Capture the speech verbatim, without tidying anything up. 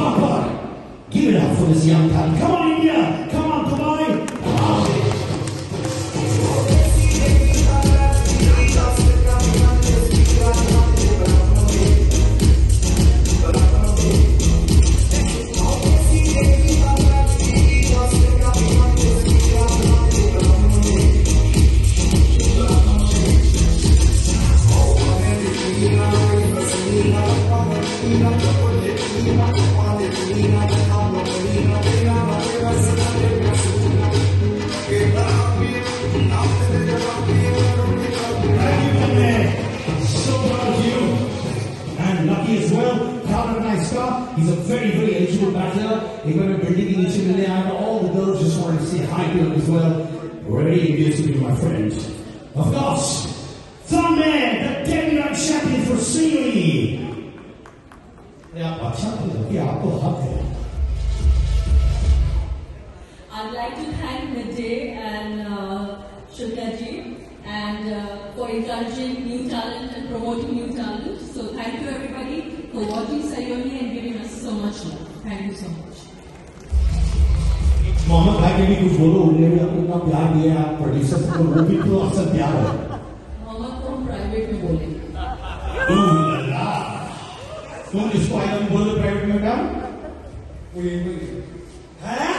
Papa, give it up for this young talent. Come on, India. Come on, Dubai. He's a very, very eligible battler. He's got a building initiative there. All the girls just want to say hi to him as well. Very engaged to be my friend. Of course, Thunman, the Denmark champion for Sealy. I'd like to thank Midday and uh, Shulkaji and uh, for encouraging new talent and promoting new talent. So thank you everybody for watching Sayoni and giving us so much love. Thank you so much. Mohammad भाई के भी कुछ बोलो, उन्हें भी अपना प्यार दिया आप प्रोड्यूसर को, वो भी तो अक्सर प्यार है। मोहम्मद को हम प्राइवेट में बोले। तुम इसको आइटम बोलो प्राइवेट में क्या?